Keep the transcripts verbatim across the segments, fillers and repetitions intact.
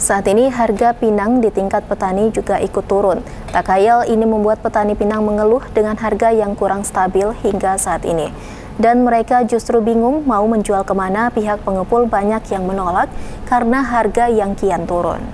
Saat ini harga pinang di tingkat petani juga ikut turun. Tak khayal ini membuat petani pinang mengeluh dengan harga yang kurang stabil hingga saat ini. Dan mereka justru bingung mau menjual kemana, pihak pengepul banyak yang menolak karena harga yang kian turun.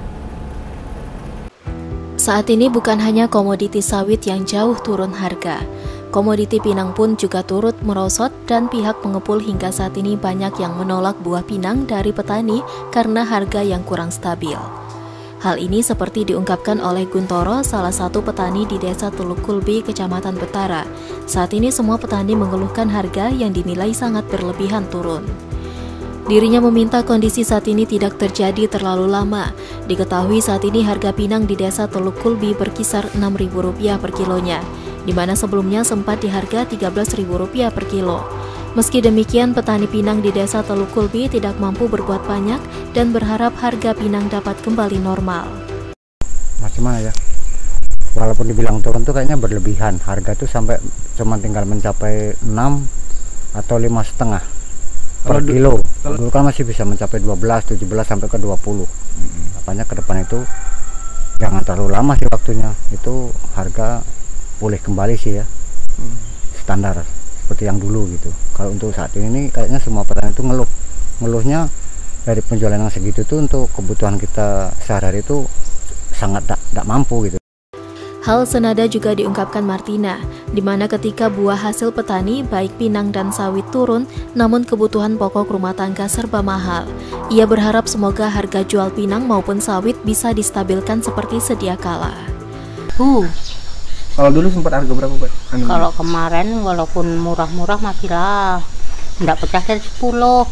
Saat ini bukan hanya komoditi sawit yang jauh turun harga. Komoditi pinang pun juga turut merosot dan pihak pengepul hingga saat ini banyak yang menolak buah pinang dari petani karena harga yang kurang stabil. Hal ini seperti diungkapkan oleh Guntoro, salah satu petani di Desa Teluk Kulbi, Kecamatan Betara. Saat ini semua petani mengeluhkan harga yang dinilai sangat berlebihan turun. Dirinya meminta kondisi saat ini tidak terjadi terlalu lama. Diketahui saat ini harga pinang di Desa Teluk Kulbi berkisar enam ribu rupiah per kilonya, di mana sebelumnya sempat di harga tiga belas ribu rupiah per kilo. Meski demikian, petani pinang di Desa Teluk Kulbi tidak mampu berbuat banyak dan berharap harga pinang dapat kembali normal. Macam mana ya? Walaupun dibilang turun tuh kayaknya berlebihan. Harga tuh sampai cuma tinggal mencapai enam atau lima setengah per kilo. Dulu kan masih bisa mencapai dua belas, tujuh belas sampai ke dua puluh. Makanya ke depan itu jangan terlalu lama sih waktunya. Itu harga boleh kembali sih ya. Standar seperti yang dulu gitu. Kalau untuk saat ini nih, kayaknya semua petani itu ngeluh. Ngeluhnya dari penjualan yang segitu tuh untuk kebutuhan kita sehari-hari itu sangat tidak mampu gitu. Hal senada juga diungkapkan Martina, di mana ketika buah hasil petani baik pinang dan sawit turun, namun kebutuhan pokok rumah tangga serba mahal. Ia berharap semoga harga jual pinang maupun sawit bisa distabilkan seperti sedia kala. Uh. Kalau dulu sempat harga berapa, Pak? Anu Kalau kemarin walaupun murah-murah masih lah, nggak pecah dari sepuluh.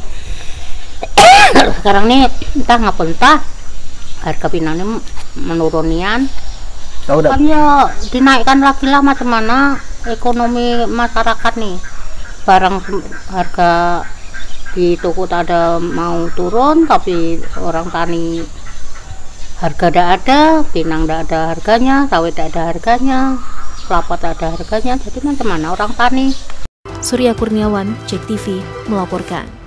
Sekarang nih entah ngapa entah harga pinang ini menurunian. Tahu Kan ya dinaikkan lagi lah, macam mana ekonomi masyarakat nih. Barang harga di toko tak ada mau turun, tapi orang tani harga tidak ada, pinang tidak ada harganya, sawit tidak ada harganya, kelapa tak ada harganya, jadi macam mana orang tani? Surya Kurniawan, Jek T V melaporkan.